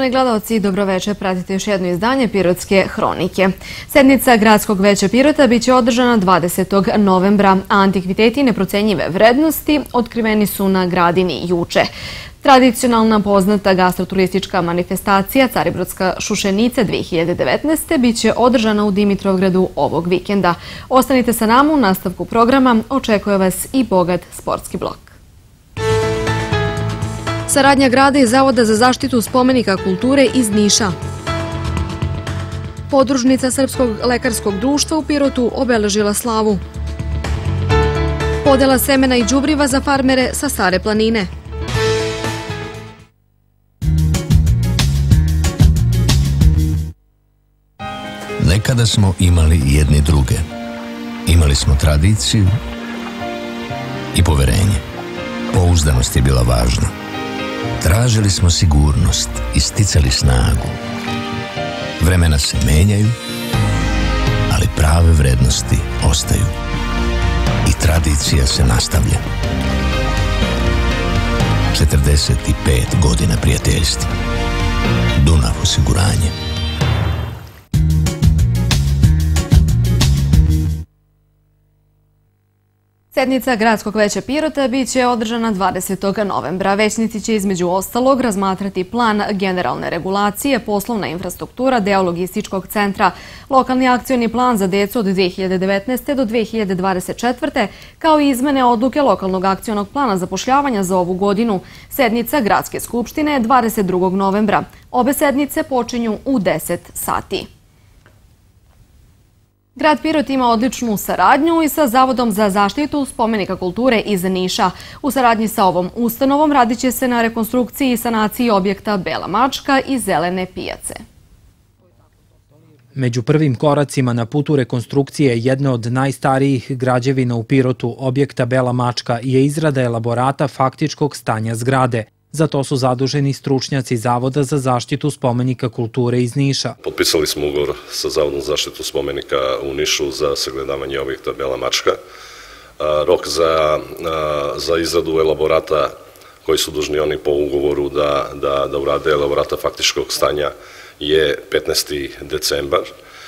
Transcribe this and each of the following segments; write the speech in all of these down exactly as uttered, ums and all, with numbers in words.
Poštovani gledalci, dobroveče, pratite još jedno izdanje Pirotske hronike. Sednica Gradskog veća Pirota biće održana dvadesetog novembra, a antikviteti neprocenjive vrednosti otkriveni su na Gradini juče. Tradicionalna poznata gastroturistička manifestacija Caribrodska šušenica dve hiljade devetnaeste biće održana u Dimitrovgradu ovog vikenda. Ostanite sa nama, u nastavku programa očekuje vas i bogat sportski blok. Saradnja grada i Zavoda za zaštitu spomenika kulture iz Niša. Podružnica Srpskog lekarskog društva u Pirotu obeležila slavu. Podela semena i đubriva za farmere sa Stare planine. Nekada smo imali jedni druge. Imali smo tradiciju i poverenje. Pouzdanost je bila važna. Tražili smo sigurnost i sticali snagu. Vremena se menjaju, ali prave vrednosti ostaju. I tradicija se nastavlja. četrdeset pet godina prijateljstva. Dunav osiguranje. Sednica Gradskog veća Pirota biće održana dvadesetog novembra. Većnici će između ostalog razmatrati plan generalne regulacije, poslovna infrastruktura, deo logističkog centra, lokalni akcioni plan za decu od dve hiljade devetnaeste. do dve hiljade dvadeset četvrte. kao i izmene odluke lokalnog akcionog plana zapošljavanja za ovu godinu. Sednica Gradske skupštine je dvadeset drugog novembra. Obe sednice počinju u deset sati. Grad Pirot ima odličnu saradnju i sa Zavodom za zaštitu spomenika kulture iz Niša. U saradnji sa ovom ustanovom radit će se na rekonstrukciji i sanaciji objekta Bela mačka i Zelene pijace. Među prvim koracima na putu rekonstrukcije jedne od najstarijih građevina u Pirotu, objekta Bela mačka, je izrada elaborata faktičkog stanja zgrade. Za to su zaduženi stručnjaci Zavoda za zaštitu spomenika kulture iz Niša. Potpisali smo ugovor sa Zavodom za zaštitu spomenika u Nišu za sagledavanje objekta Bela mačka. Rok za, za izradu elaborata koji su dužni oni po ugovoru da, da, da urade elaborata faktičkog stanja je petnaesti decembar.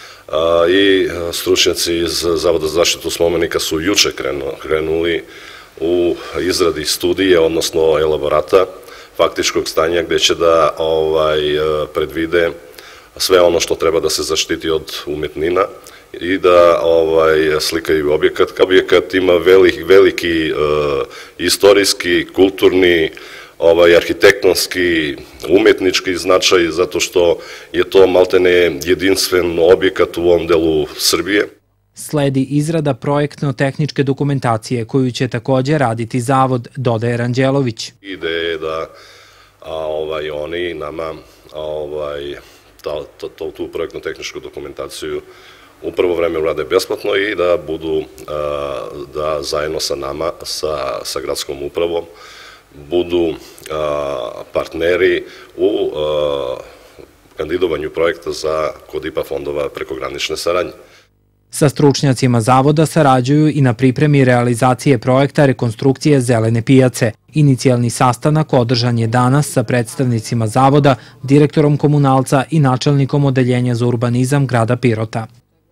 I stručnjaci iz Zavoda za zaštitu spomenika su juče krenuli u izradi studije, odnosno elaborata faktičkog stanja, gde će da ovaj, predvide sve ono što treba da se zaštiti od umetnina i da ovaj, slikaju objekat. Objekat ima veliki, veliki uh, istorijski, kulturni, ovaj, arhitektonski, umetnički značaj, zato što je to maltene jedinstven objekat u ovom delu Srbije. Sledi izrada projektno-tehničke dokumentacije koju će također raditi Zavod, dodaje Ranđelović. Ideja je da a, ovaj, oni nama a, ovaj, ta, to, to, tu projektno-tehničku dokumentaciju u prvo vreme urade besplatno i da budu a, da zajedno sa nama, sa, sa gradskom upravom, budu a, partneri u a, kandidovanju projekta za kod I P A fondova prekogranične saradnje. Sa stručnjacima Zavoda sarađuju i na pripremi realizacije projekta rekonstrukcije Zelene pijace. Inicijalni sastanak održan je danas sa predstavnicima Zavoda, direktorom komunalca i načelnikom odeljenja za urbanizam grada Pirota.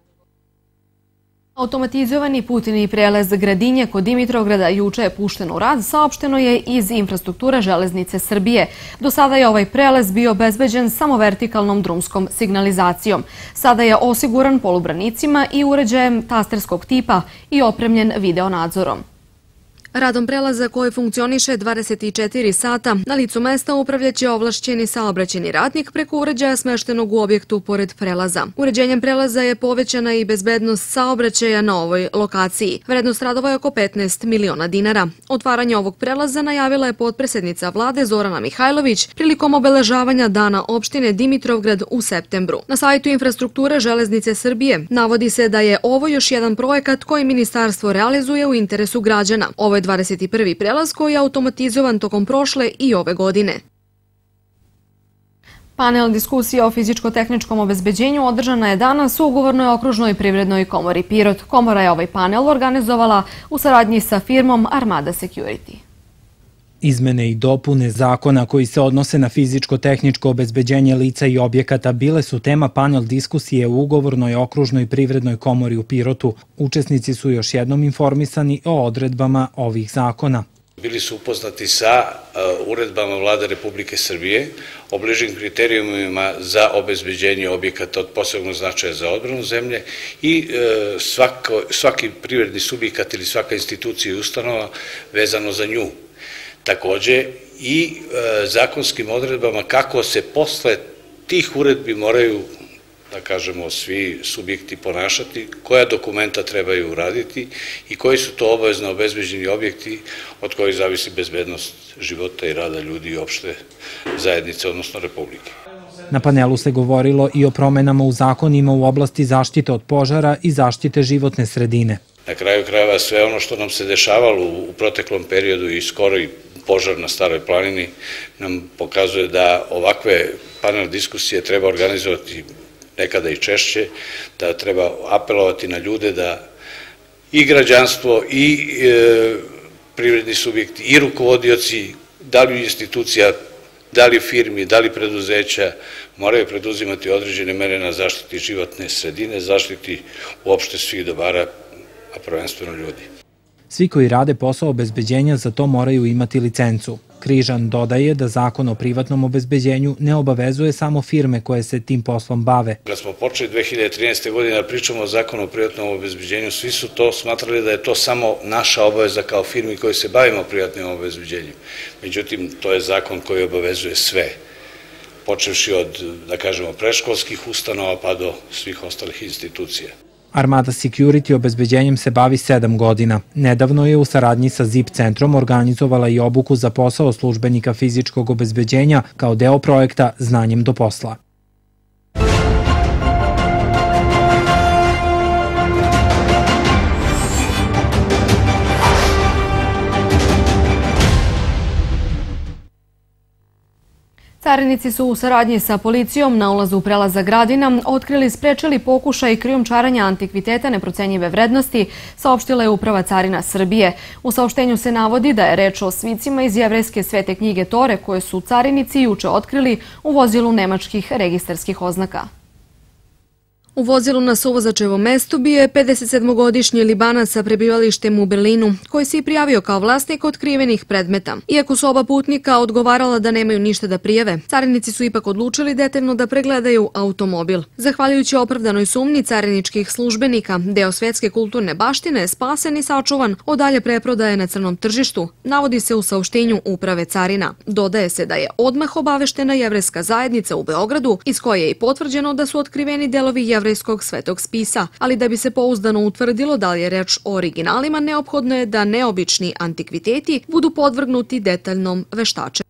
Automatizovani putni prelaz Gradinje kod Dimitrovgrada juče je pušten u rad, saopšteno je iz infrastrukture Železnice Srbije. Do sada je ovaj prelaz bio obezbeđen samo vertikalnom drumskom signalizacijom. Sada je osiguran polubranicima i uređajem tasterskog tipa i opremljen videonadzorom. Radom prelaza koji funkcioniše dvadeset četiri sata na licu mesta upravljaće ovlašćeni saobraćajni radnik preko uređaja smeštenog u objektu pored prelaza. Uređenjem prelaza je povećana i bezbednost saobraćaja na ovoj lokaciji. Vrednost radova je oko petnaest miliona dinara. Otvaranje ovog prelaza najavila je potpredsednica vlade Zorana Mihajlović prilikom obeležavanja dana opštine Dimitrovgrad u septembru. Na sajtu infrastrukture Železnice Srbije navodi se da je ovo još jedan projekat koji ministarstvo realizuje u interesu građana. Ovo je dvadeset prvi prelaz koji je automatizovan tokom prošle i ove godine. Panel diskusije o fizičko-tehničkom obezbeđenju održana je danas u Ugovornoj okružnoj privrednoj komori Pirot. Komora je ovaj panel organizovala u saradnji sa firmom Armada Security. Izmene i dopune zakona koji se odnose na fizičko-tehničko obezbeđenje lica i objekata bile su tema panel diskusije u ugovornoj okružnoj privrednoj komori u Pirotu. Učesnici su još jednom informisani o odredbama ovih zakona. Bili su upoznati sa uredbama Vlade Republike Srbije o bližim kriterijumima za obezbeđenje objekata od posebnog značaja za odbranu zemlje i svako, svaki privredni subjekat ili svaka institucija i ustanova vezano za nju. Takođe i zakonskim odredbama kako se posle tih uredbi moraju, da kažemo, svi subjekti ponašati, koja dokumenta trebaju uraditi i koji su to obavezno obezbeđeni objekti od kojih zavisi bezbednost života i rada ljudi i opšte zajednice, odnosno Republike. Na panelu se govorilo i o promenama u zakonima u oblasti zaštite od požara i zaštite životne sredine. Na kraju krajeva sve ono što nam se dešavalo u proteklom periodu i skoro i požar na Staroj planini nam pokazuje da ovakve panel diskusije treba organizovati nekada i češće, da treba apelovati na ljude da i građanstvo i e, privredni subjekti i rukovodioci, da li institucija, da li firmi, da li preduzeća, moraju preduzimati određene mere na zaštiti životne sredine, zaštiti uopšte svih dobara, a prvenstveno ljudi. Svi koji rade posao obezbeđenja za to moraju imati licencu. Križan dodaje da zakon o privatnom obezbeđenju ne obavezuje samo firme koje se tim poslom bave. Kad smo počeli dve hiljade trinaeste. godine da pričamo o zakonu o privatnom obezbeđenju, svi su to smatrali da je to samo naša obaveza kao firmi koji se bavimo privatnim obezbeđenjem. Međutim, to je zakon koji obavezuje sve, počevši od, da kažemo, predškolskih ustanova pa do svih ostalih institucija. Armada Security obezbeđenjem se bavi sedam godina. Nedavno je u saradnji sa ZIP centrom organizovala i obuku za posao službenika fizičkog obezbeđenja kao deo projekta Znanjem do posla. Carinici su u saradnji sa policijom na ulazu u prelaza Gradina otkrili i sprečili pokušaj krijumčarenja antikviteta neprocenjive vrednosti, saopštila je Uprava carina Srbije. U saopštenju se navodi da je reč o svicima iz jevrejske svete knjige Tore koje su carinici juče otkrili u vozilu nemačkih registarskih oznaka. U vozilu na Suvozačevom mestu bio je pedesetsedmogodišnji Libanac sa prebivalištem u Berlinu, koji se i prijavio kao vlasnik otkrivenih predmeta. Iako su oba putnika odgovarala da nemaju ništa da prijave, carinici su ipak odlučili detaljno da pregledaju automobil. Zahvaljujući opravdanoj sumnji cariničkih službenika, deo svetske kulturne baštine je spasen i sačuvan od dalje preprodaje na crnom tržištu, navodi se u saopštenju Uprave carina. Dodaje se da je odmah obaveštena jevrejska zajednica u Beogradu, iz koje je i potvrđeno da su otkriveni delovi jevrejskog svetog spisa, ali da bi se pouzdano utvrdilo da li je reč o originalima, neophodno je da neobični antikviteti budu podvrgnuti detaljnom veštačenju.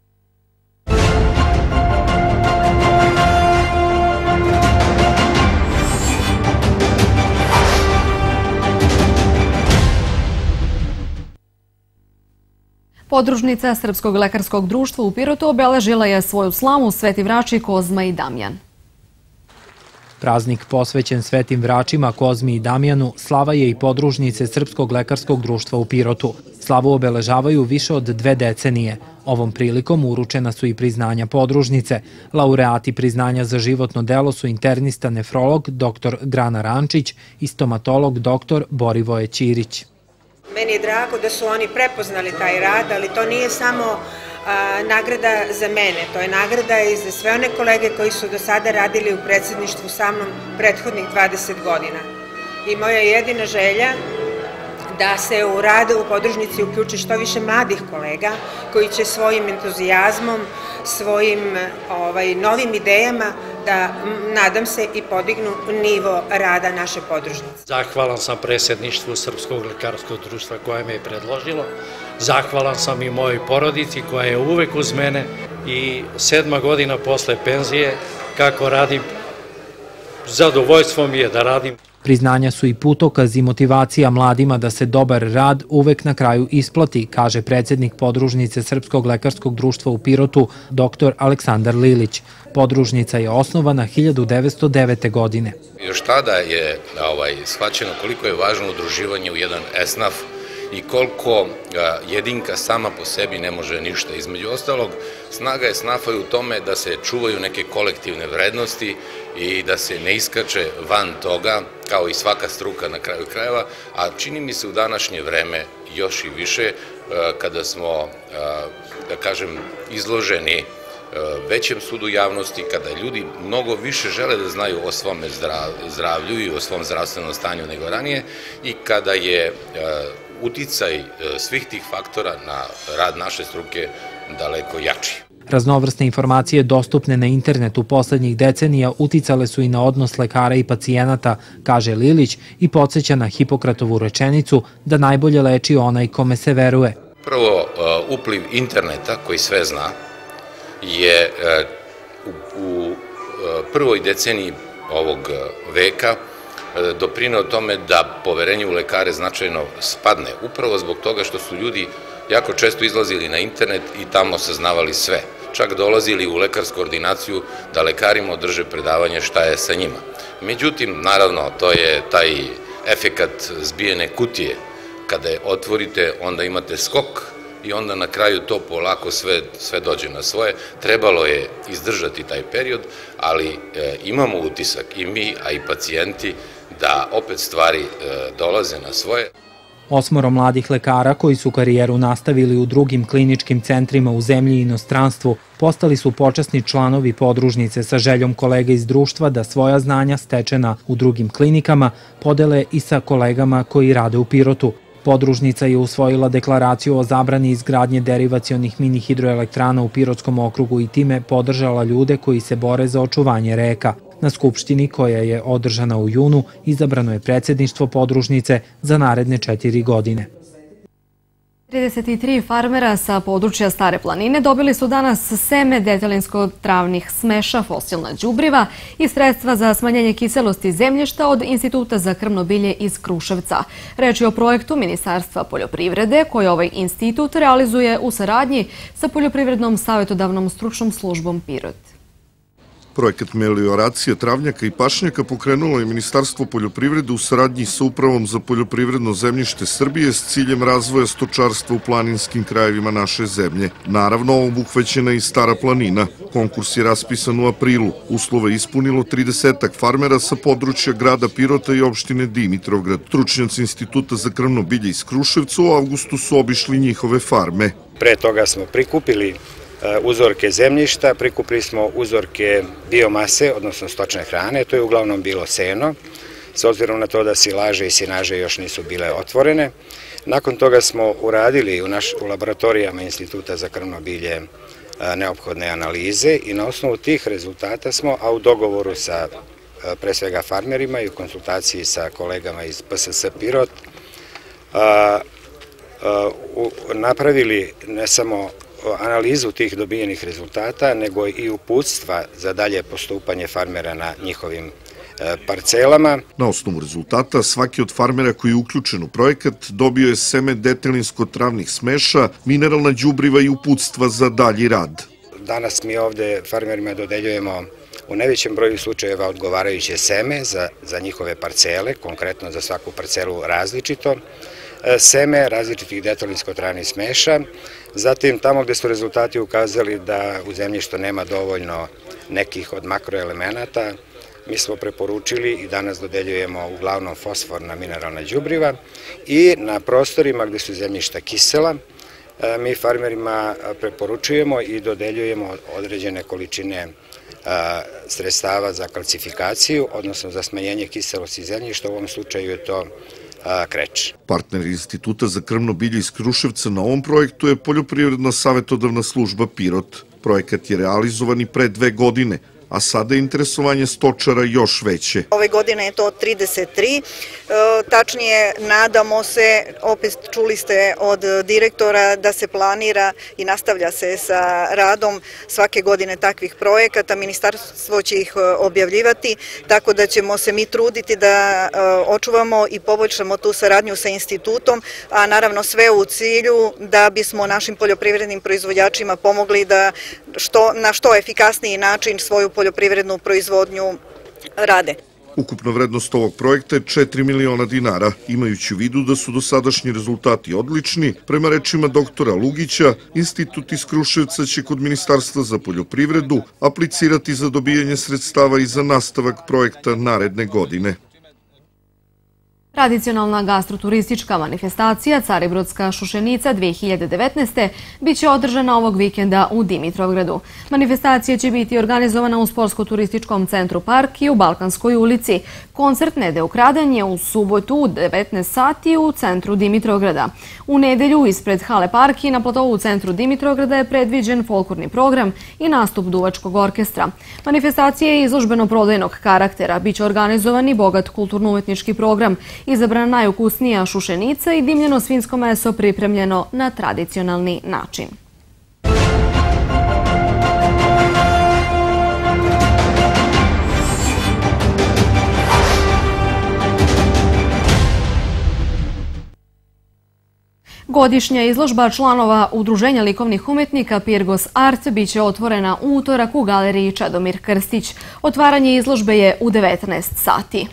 Podružnica Srpskog lekarskog društva u Pirotu obeležila je svoju slavu Sveti Vrači Kozma i Damjan. Praznik posvećen svetim vračima Kozmi i Damjanu slava je i podružnice Srpskog lekarskog društva u Pirotu. Slavu obeležavaju više od dve decenije. Ovom prilikom uručena su i priznanja podružnice. Laureati priznanja za životno delo su internista nefrolog doktor Grana Rančić i stomatolog doktor Borivoje Ćirić. Meni je drago da su oni prepoznali taj rad, ali to nije samo nagrada za mene, to je nagrada i za sve one kolege koji su do sada radili u predsjedništvu sa mnom prethodnih dvadeset godina. I moja jedina želja da se u rad u podružnici uključi što više mladih kolega koji će svojim entuzijazmom, svojim ovaj, novim idejama da, nadam se, i podignu nivo rada naše podružnice. Zahvalan sam predsjedništvu Srpskog lekarskog društva koje me je predložilo. Zahvalan sam i mojoj porodici koja je uvek uz mene i sedma godina posle penzije kako radim, zadovoljstvo mi je da radim. Priznanja su i putokaz i motivacija mladima da se dobar rad uvek na kraju isplati, kaže predsjednik podružnice Srpskog lekarskog društva u Pirotu, doktor Aleksandar Lilić. Podružnica je osnovana hiljadu devetsto devete. godine. Još tada je ovaj, shvaćeno koliko je važno udruživanje u jedan esnaf i koliko jedinka sama po sebi ne može ništa. Između ostalog, snaga je snafa u tome da se čuvaju neke kolektivne vrednosti i da se ne iskače van toga, kao i svaka struka na kraju krajeva, a čini mi se u današnje vreme još i više, kada smo, da kažem, izloženi većem sudu javnosti, kada ljudi mnogo više žele da znaju o svom zdravlju i o svom zdravstvenom stanju nego ranije i kada je uticaj svih tih faktora na rad naše struke daleko jači. Raznovrsne informacije dostupne na internetu poslednjih decenija uticale su i na odnos lekara i pacijenata, kaže Lilić i podsjeća na Hipokratovu rečenicu da najbolje leči onaj kome se veruje. Prvo, upliv interneta koji sve zna je u prvoj deceniji ovog veka doprineo tome da poverenje u lekare značajno spadne, upravo zbog toga što su ljudi jako često izlazili na internet i tamo saznavali sve. Čak dolazili u lekarsku ordinaciju da lekarima održe predavanje šta je sa njima. Međutim, naravno, to je taj efekat zbijene kutije. Kada je otvorite, onda imate skok i onda na kraju to polako sve, sve dođe na svoje. Trebalo je izdržati taj period, ali e, imamo utisak i mi, a i pacijenti, da opet stvari e, dolaze na svoje. Osmoro mladih lekara koji su karijeru nastavili u drugim kliničkim centrima u zemlji i inostranstvu postali su počasni članovi podružnice sa željom kolega iz društva da svoja znanja stečena u drugim klinikama podele i sa kolegama koji rade u Pirotu. Podružnica je usvojila deklaraciju o zabrani izgradnje derivacionih mini hidroelektrana u Pirotskom okrugu i time podržala ljude koji se bore za očuvanje reka. Na skupštini, koja je održana u junu, izabrano je predsjedništvo podružnice za naredne četiri godine. trideset tri farmera sa područja Stare planine dobili su danas seme detelinsko-travnih smeša, fosilna đubriva i sredstva za smanjenje kiselosti zemljišta od Instituta za krmno bilje iz Kruševca. Reč je o projektu Ministarstva poljoprivrede koje ovaj institut realizuje u saradnji sa Poljoprivrednom savjetodavnom stručnom službom Pirot. Projekat melioracije travnjaka i pašnjaka pokrenulo je Ministarstvo poljoprivrede u saradnji sa Upravom za poljoprivredno zemljište Srbije s ciljem razvoja stočarstva u planinskim krajevima naše zemlje. Naravno, obuhvaćena i Stara planina. Konkurs je raspisan u aprilu. Uslove ispunilo tridesetak farmera sa područja grada Pirota i opštine Dimitrovgrad. Stručnjaci Instituta za krmno bilje iz Kruševca u avgustu su obišli njihove farme. Pre toga smo prikupili uzorke zemljišta, prikupili smo uzorke biomase, odnosno stočne hrane, to je uglavnom bilo seno, s obzirom na to da silaže i sinaže još nisu bile otvorene. Nakon toga smo uradili u, naš, u laboratorijama Instituta za krmno bilje neophodne analize i na osnovu tih rezultata smo, a u dogovoru sa pre svega farmerima i u konsultaciji sa kolegama iz P S S Pirot, a, a, u, napravili ne samo analizu tih dobijenih rezultata, nego i uputstva za dalje postupanje farmera na njihovim parcelama. Na osnovu rezultata, svaki od farmera koji je uključen u projekat dobio je seme detelinsko-travnih smeša, mineralna đubriva i uputstva za dalji rad. Danas mi ovde farmerima dodeljujemo u najvećem broju slučajeva odgovarajuće seme za, za njihove parcele, konkretno za svaku parcelu različito, seme različitih detelinsko-travnih smeša. Zatim, tamo gde su rezultati ukazali da u zemljištu nema dovoljno nekih od makroelemenata, mi smo preporučili i danas dodeljujemo uglavnom fosforna mineralna đubriva i na prostorima gde su zemljišta kisela, mi farmerima preporučujemo i dodeljujemo određene količine sredstava za kalcifikaciju, odnosno za smanjenje kiselosti zemljišta, u ovom slučaju je to kreč. Partner Instituta za krmno bilje iz Kruševca na ovom projektu je Poljoprivredna savjetodavna služba Pirot. Projekat je realizovan i pre dve godine, a sada je interesovanje stočara još veće. Ove godine je to trideset tri, tačnije nadamo se, opet čuli ste od direktora da se planira i nastavlja se sa radom svake godine takvih projekata, ministarstvo će ih objavljivati, tako da ćemo se mi truditi da očuvamo i poboljšamo tu saradnju sa institutom, a naravno sve u cilju da bismo našim poljoprivrednim proizvođačima pomogli da što, na što efikasniji način svoju poljoprivrednu proizvodnju rade. Ukupna vrednost ovog projekta je četiri miliona dinara. Imajući u vidu da su dosadašnji rezultati odlični, prema rečima doktora Lugića, institut iz Kruševca će kod Ministarstva za poljoprivredu aplicirati za dobijanje sredstava i za nastavak projekta naredne godine. Tradicionalna gastroturistička manifestacija Caribrodska šušenica dve hiljade devetnaeste biće održana ovog vikenda u Dimitrovgradu. Manifestacija će biti organizovana u Sportsko-turističkom centru Park i u Balkanskoj ulici. Koncert Nede ukraden je u subotu u devetnaest sati u centru Dimitrovgrada. U nedelju ispred Hale Park i na platovu u centru Dimitrovgrada je predviđen folklorni program i nastup duvačkog orkestra. Manifestacija je izložbeno-prodajnog karaktera. Biće organizovan i bogat kulturno-umetnički program. Izabrana najukusnija šušenica i dimljeno svinjsko meso pripremljeno na tradicionalni način. Godišnja izložba članova Udruženja likovnih umetnika Pirgos Art biće otvorena u utorak u galeriji Čedomir Krstić. Otvaranje izložbe je u devetnaest sati.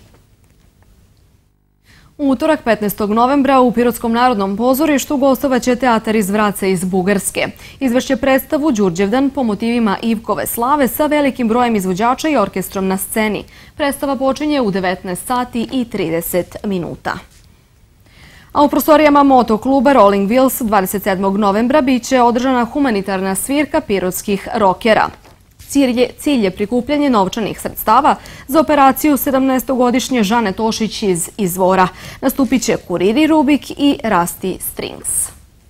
U utorak petnaestog novembra u Pirotskom narodnom pozorištu gostovaće teatar iz Vraca iz Bugarske. Izvešće predstavu Đurđevdan po motivima Ivkove slave sa velikim brojem izvođača i orkestrom na sceni. Predstava počinje u devetnaest sati i trideset minuta. A u prostorijama motokluba Rolling Wheels dvadeset sedmog novembra biće održana humanitarna svirka pirotskih rokera. Cilj je prikupljanje novčanih sredstava za operaciju sedamnaestogodišnje Žane Tošić iz Izvora. Nastupit će Kuriri Rubik i Rasti Strings.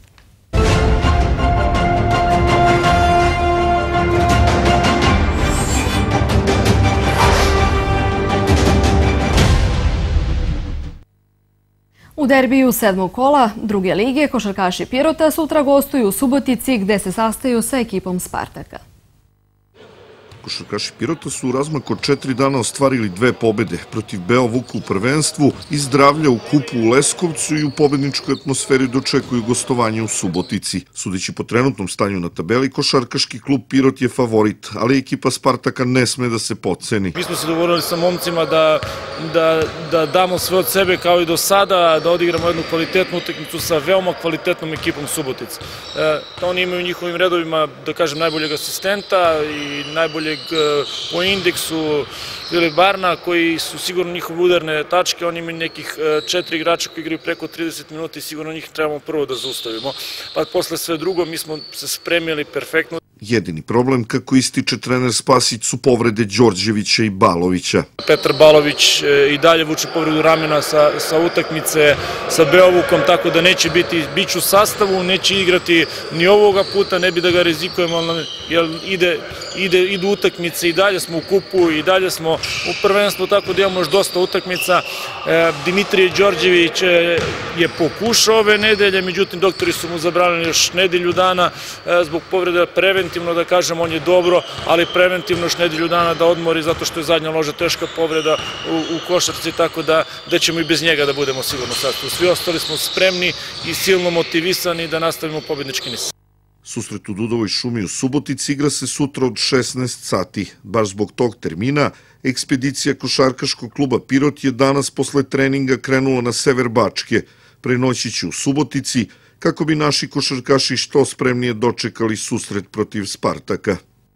U derbiju sedmog kola druge lige košarkaši Pirota sutra gostuju u Subotici gde se sastaju sa ekipom Spartaka. Košarkaši Pirota su u razmaku od četiri dana ostvarili dve pobede protiv Beovuka u prvenstvu i Zdravlja u kupu u Leskovcu i u pobedničkoj atmosferi dočekuju gostovanje u Subotici. Sudeći po trenutnom stanju na tabeli, košarkaški klub Pirot je favorit, ali ekipa Spartaka ne sme da se potceni. Mi smo se dogovorili sa momcima da, da, da damo sve od sebe kao i do sada, da odigramo jednu kvalitetnu utakmicu sa veoma kvalitetnom ekipom Subotice. E, oni imaju u njihovim redovima, da kažem, najboljeg asistenta i najbolje po indeksu Filip Barna, koji su sigurno njihove udarne tačke. Oni imaju nekih četiri igrača koji igraju preko trideset minuta i sigurno njih trebamo prvo da zaustavimo. Pa posle sve drugo mi smo se spremili perfektno. Jedini problem, kako ističe trener Spasić, su povrede Đorđevića i Balovića. Petar Balović i dalje vuče povredu ramena sa, sa utakmice sa Beovukom, tako da neće biti, bit će u sastavu, neće igrati ni ovoga puta, ne bi da ga rizikujemo, jer ide, ide, idu utakmice i dalje smo u kupu i dalje smo u prvenstvu, tako da imamo još dosta utakmica. E, Dimitrije Đorđević je pokušao ove nedelje, međutim doktori su mu zabranili još nedelju dana e, zbog povreda preventivno. Da kažem, on je dobro, ali preventivno još nedelju dana da odmori zato što je zadnja loža teška povreda u, u košarci, tako da, da ćemo i bez njega da budemo sigurno sastavu. Svi ostali smo spremni i silno motivisani da nastavimo pobednički niz. Susret u Dudovoj šumi u Subotici igra se sutra od šesnaest sati. Baš zbog tog termina, ekspedicija košarkaškog kluba Pirot je danas posle treninga krenula na sever Bačke. Prenoći će u Subotici, kako bi naši košarkaši što spremnije dočekali susret protiv Spartaka.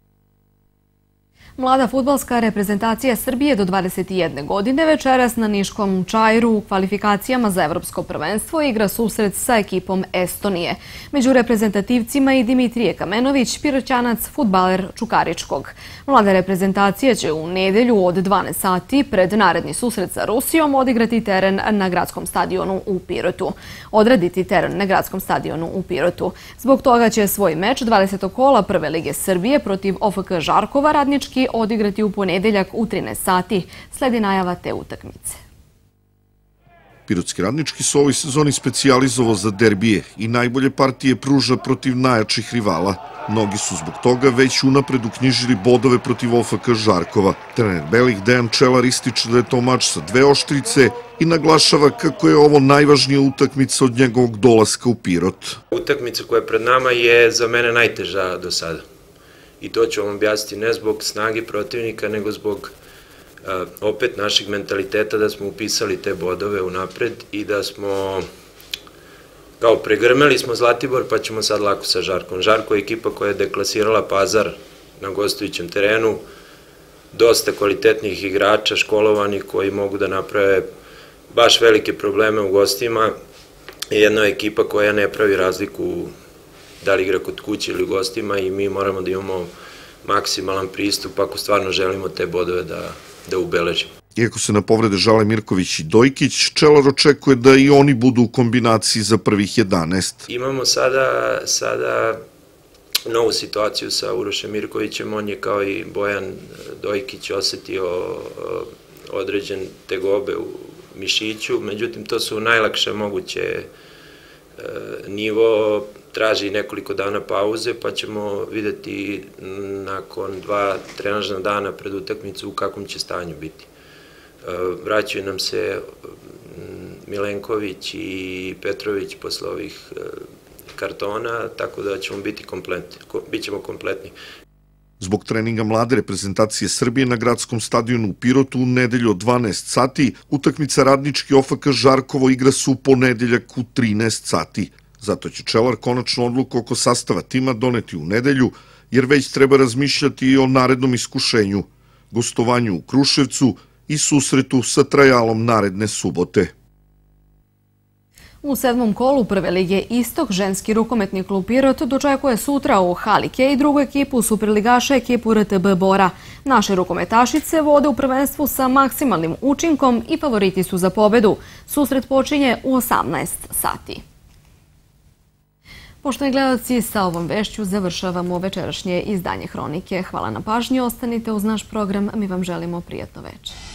Mlada fudbalska reprezentacija Srbije do dvadeset jedne godine večeras na Niškom Čairu u kvalifikacijama za evropsko prvenstvo igra susret sa ekipom Estonije. Među reprezentativcima i Dimitrije Kamenović, Piroćanac, fudbaler Čukaričkog. Mlada reprezentacija će u nedelju od dvanaest sati pred naredni susret sa Rusijom odigrati teren na gradskom stadionu u Pirotu. Odraditi teren na gradskom stadionu u Pirotu. Zbog toga će svoj meč dvadesetog kola Prve lige Srbije protiv O F K Žarkova radnički odigrati u ponedeljak u trinaest sati. Sledi najava te utakmice. Pirotski radnički se u ovoj sezoni specijalizovao za derbije i najbolje partije pruža protiv najjačih rivala. Mnogi su zbog toga već unapred uknjižili bodove protiv O F K Žarkova. Trener Belih Dejan Čelar ističe da je to mač sa dve oštrice i naglašava kako je ovo najvažnija utakmica od njegovog dolaska u Pirot. Utakmica koja je pred nama je za mene najteža do sada. I to ću vam objasniti ne zbog snage protivnika, nego zbog opet našeg mentaliteta da smo upisali te bodove unapred i da smo kao pregrmeli smo Zlatibor pa ćemo sad lako sa Žarkom. Žarko je ekipa koja je deklasirala Pazar na gostujućem terenu, dosta kvalitetnih igrača, školovanih koji mogu da naprave baš velike probleme u gostima. Jedna ekipa koja ne pravi razliku da li igra kod kuće ili u gostima i mi moramo da imamo maksimalan pristup ako stvarno želimo te bodove da, da ubeležimo. Iako se na povrede žale Mirković i Dojkić, Čelar očekuje da i oni budu u kombinaciji za prvih jedanaest. Imamo sada, sada novu situaciju sa Urošem Mirkovićem, on je kao i Bojan Dojkić osetio određen tegobe u mišiću, međutim to su najlakše moguće nivo, traži nekoliko dana pauze pa ćemo videti nakon dva trenažna dana pred utakmicu u kakvom će stanju biti. Vraćaju nam se Milenković i Petrović posle ovih kartona, tako da ćemo biti kompletni, bit ćemo kompletni. Zbog treninga mlade reprezentacije Srbije na gradskom stadionu u Pirotu u nedelju od dvanaest sati, utakmica Radnički O F K Žarkovo igra se u ponedeljak u trinaest sati. Zato će Čelar konačnu odluku oko sastava tima doneti u nedelju, jer već treba razmišljati i o narednom iskušenju, gostovanju u Kruševcu i susretu sa Trajalom naredne subote. U sedmom kolu Prve lige Istok ženski rukometni klub Pirot dočekuje sutra u Halike i drugu ekipu superligaša ekipu R T B Bora. Naše rukometašice vode u prvenstvu sa maksimalnim učinkom i favoriti su za pobedu. Susret počinje u osamnaest sati. Poštovani gledalci, sa ovom vešću završavamo večerašnje izdanje Hronike. Hvala na pažnji, ostanite uz naš program, mi vam želimo prijatno večer.